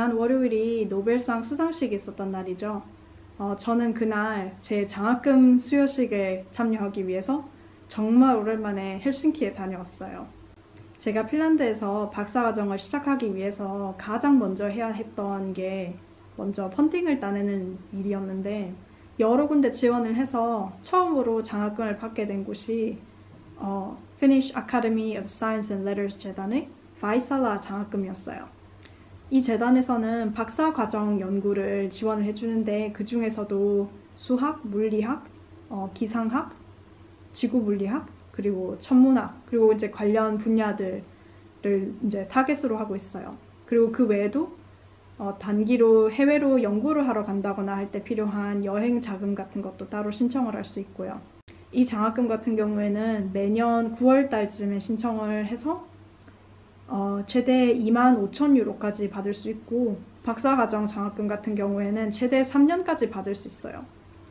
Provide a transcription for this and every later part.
지난 월요일이 노벨상 수상식이 있었던 날이죠. 저는 그날 제 장학금 수여식에 참여하기 위해서 정말 오랜만에 헬싱키에 다녀왔어요. 제가 핀란드에서 박사과정을 시작하기 위해서 가장 먼저 해야 했던 게 먼저 펀딩을 따내는 일이었는데, 여러 군데 지원을 해서 처음으로 장학금을 받게 된 곳이 Finnish Academy of Science and Letters 재단의 바이살라 장학금이었어요. 이 재단에서는 박사과정 연구를 지원을 해주는데, 그 중에서도 수학, 물리학, 기상학, 지구물리학, 그리고 천문학, 그리고 이제 관련 분야들을 이제 타겟으로 하고 있어요. 그리고 그 외에도 단기로 해외로 연구를 하러 간다거나 할 때 필요한 여행 자금 같은 것도 따로 신청을 할 수 있고요. 이 장학금 같은 경우에는 매년 9월 달쯤에 신청을 해서 최대 25,000유로까지 받을 수 있고, 박사과정 장학금 같은 경우에는 최대 3년까지 받을 수 있어요.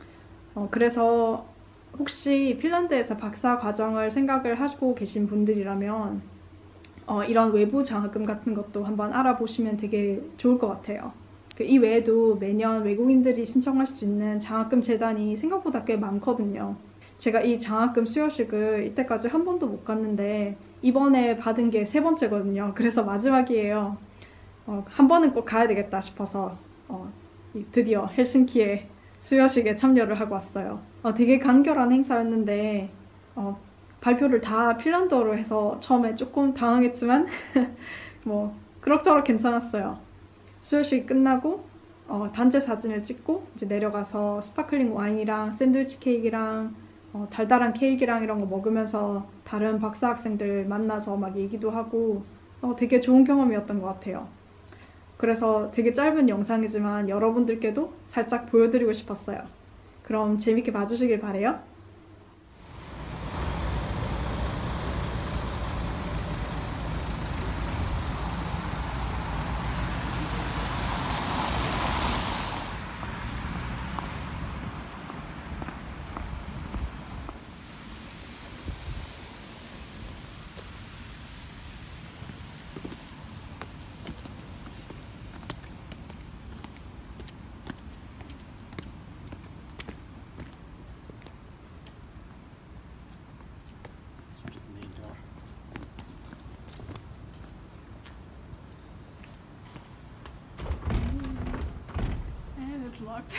그래서 혹시 핀란드에서 박사과정을 생각을 하시고 계신 분들이라면 이런 외부 장학금 같은 것도 한번 알아보시면 되게 좋을 것 같아요. 이 외에도 매년 외국인들이 신청할 수 있는 장학금 재단이 생각보다 꽤 많거든요. 제가 이 장학금 수여식을 이때까지 한 번도 못 갔는데 이번에 받은 게 3번째거든요. 그래서 마지막이에요. 한 번은 꼭 가야 되겠다 싶어서 드디어 헬싱키에 수여식에 참여를 하고 왔어요. 되게 간결한 행사였는데 발표를 다 핀란드어로 해서 처음에 조금 당황했지만 뭐 그럭저럭 괜찮았어요. 수여식이 끝나고 단체 사진을 찍고 이제 내려가서 스파클링 와인이랑 샌드위치 케이크랑 달달한 케이크랑 이런 거 먹으면서 다른 박사 학생들 만나서 막 얘기도 하고 되게 좋은 경험이었던 것 같아요. 그래서 되게 짧은 영상이지만 여러분들께도 살짝 보여드리고 싶었어요. 그럼 재밌게 봐주시길 바래요. Locked.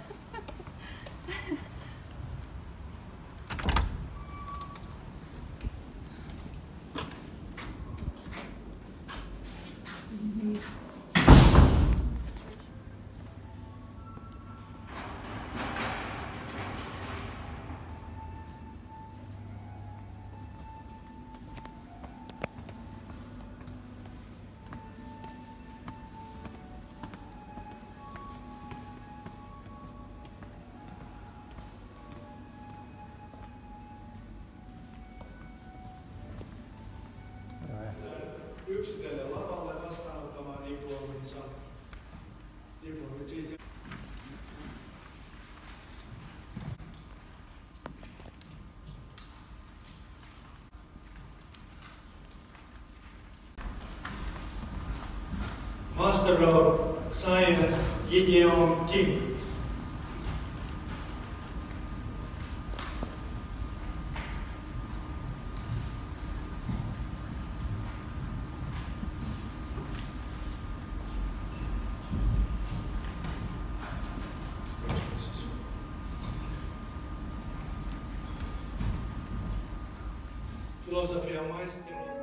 Yksitellen lavalle vastaanottamaan diplominsa. Diplomit siis... Master of Science, Gideon Kim. Filosofia maisteri.